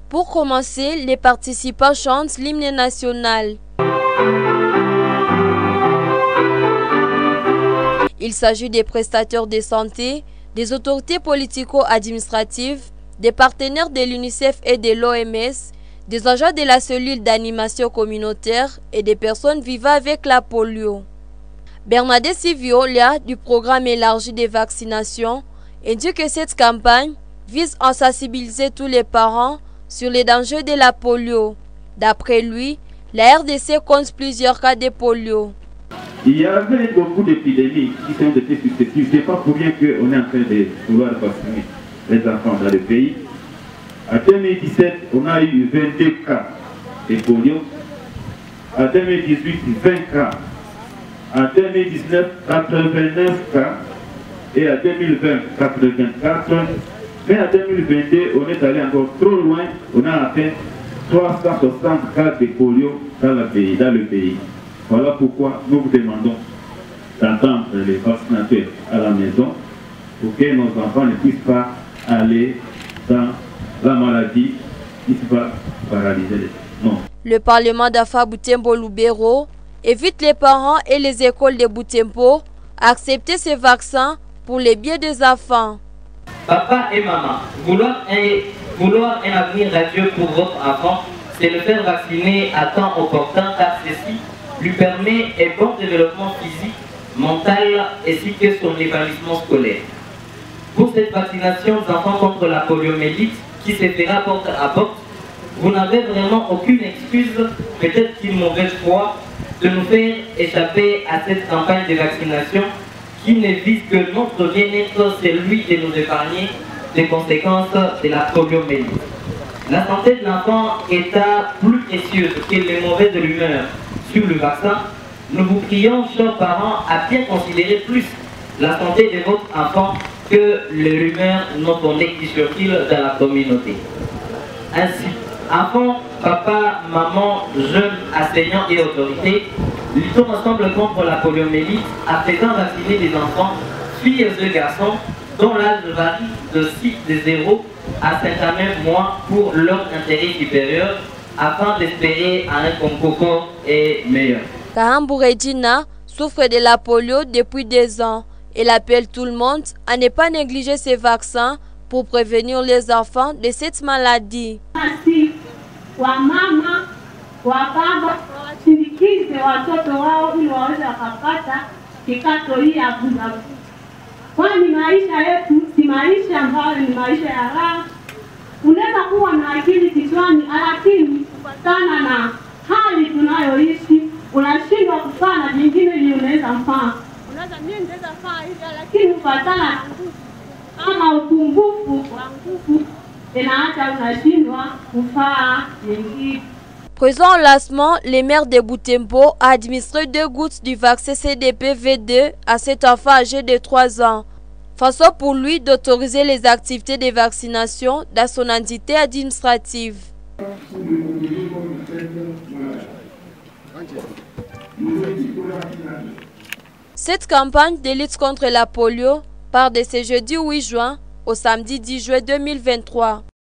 Pour commencer, les participants chantent l'hymne national. Il s'agit des prestataires de santé, des autorités politico-administratives, des partenaires de l'UNICEF et de l'OMS, des agents de la cellule d'animation communautaire et des personnes vivant avec la polio. Bernadette Siviolia du programme élargi des vaccinations indique que cette campagne vise à sensibiliser tous les parents sur les dangers de la polio. D'après lui, la RDC compte plusieurs cas de polio. Il y avait beaucoup d'épidémies qui sont été successives. Ce n'est pas pour rien qu'on est en train de vouloir vacciner les enfants dans le pays. En 2017, on a eu 22 cas de polio. En 2018, 20 cas. En 2019, 89 cas. Et en 2020, 84. Mais en 2022, on est allé encore trop loin. On a atteint 360 cas de polio dans le pays. Voilà pourquoi nous vous demandons d'attendre les vaccinateurs à la maison pour que nos enfants ne puissent pas aller dans la maladie qui va paralyser les enfants. Le Parlement d'Afa Butembo Lubero évite les parents et les écoles de Butembo à accepter ces vaccins pour les biens des enfants. Papa et maman, vouloir un avenir radieux pour votre enfant, c'est le faire vacciner à temps opportun car ceci lui permet un bon développement physique, mental ainsi que son épanouissement scolaire. Pour cette vaccination d'enfants contre la poliomyélite qui se fera porte à porte, vous n'avez vraiment aucune excuse, peut-être qu'une mauvaise foi, de nous faire échapper à cette campagne de vaccination qui ne vise que notre bien-être, celui de nous épargner des conséquences de la poliomyélite. La santé de l'enfant est plus précieuse que les mauvaises rumeurs sur le vaccin. Nous vous prions, chers parents, à bien considérer plus la santé de votre enfant que les rumeurs non fondées qui circulent dans la communauté. Ainsi, enfants, papa, maman, jeunes, enseignants et autorités, luttons ensemble contre la poliomyélite en faisant vacciner des enfants, filles et garçons, dont l'âge varie de 0 à 59 mois pour leur intérêt supérieur, afin d'espérer un concours meilleur. Kahambu Regina souffre de la polio depuis 2 ans. Elle appelle tout le monde à ne pas négliger ces vaccins pour prévenir les enfants de cette maladie. Wamama, wababa, wasindikize watoto wao ili waweze wakapata kikato hii ya bure. Kwani maisha yetu si maisha ambayo ni maisha ya raha. Unaweza kuwa na akili kichwani, lakini kufatana na hali tunayoishi unashindwa kufanya vingine vile unaweza fanya. Unaweza mimi ndeza fanya hivi, lakini kufatana kama upungufu wa nguvu inaacha unashindwa kufanya vingine. Présent au lancement, les maires de Butembo a administré 2 gouttes du vaccin CDP V2 à cet enfant âgé de 3 ans. Façon pour lui d'autoriser les activités de vaccination dans son entité administrative. Cette campagne de lutte contre la polio part de ce jeudi 8 juin au samedi 10 juin 2023.